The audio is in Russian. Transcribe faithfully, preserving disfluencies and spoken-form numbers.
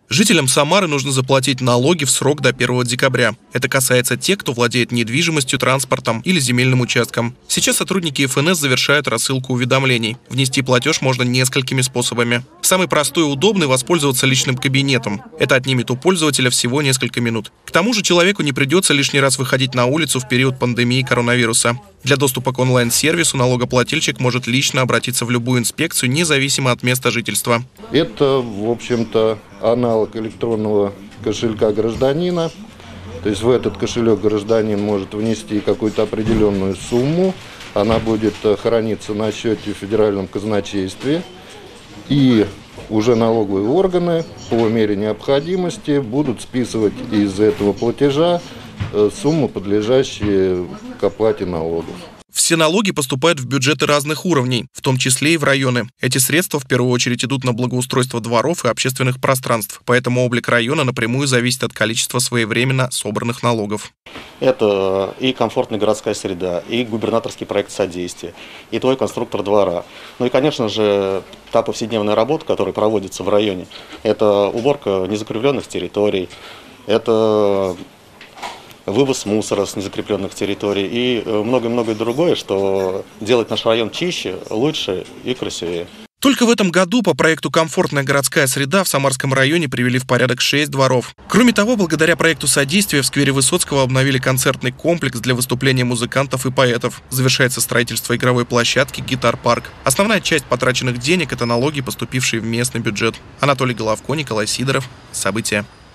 Жителям Самары нужно заплатить налоги в срок до первого декабря. Это касается тех, кто владеет недвижимостью, транспортом или земельным участком. Сейчас сотрудники эф эн эс завершают рассылку уведомлений. Внести платеж можно несколькими способами. Самый простой и удобный – воспользоваться личным кабинетом. Это отнимет у пользователя всего несколько минут. К тому же человеку не придется лишний раз выходить на улицу в период пандемии коронавируса. Для доступа к онлайн-сервису налогоплательщик может лично обратиться в любую инспекцию, независимо от места жительства. Это, в общем-то, аналог электронного кошелька гражданина. То есть в этот кошелек гражданин может внести какую-то определенную сумму. Она будет храниться на счете в федеральном казначействе. И уже налоговые органы по мере необходимости будут списывать из этого платежа суммы, подлежащие к оплате налогов. Все налоги поступают в бюджеты разных уровней, в том числе и в районы. Эти средства в первую очередь идут на благоустройство дворов и общественных пространств, поэтому облик района напрямую зависит от количества своевременно собранных налогов. Это и комфортная городская среда, и губернаторский проект содействия, и твой конструктор двора. Ну и, конечно же, та повседневная работа, которая проводится в районе, это уборка незакрепленных территорий, это вывоз мусора с незакрепленных территорий и многое-многое другое, что делает наш район чище, лучше и красивее. Только в этом году по проекту «Комфортная городская среда» в Самарском районе привели в порядок шесть дворов. Кроме того, благодаря проекту содействия в сквере Высоцкого обновили концертный комплекс для выступления музыкантов и поэтов. Завершается строительство игровой площадки «Гитар-парк». Основная часть потраченных денег – это налоги, поступившие в местный бюджет. Анатолий Головко, Николай Сидоров. События.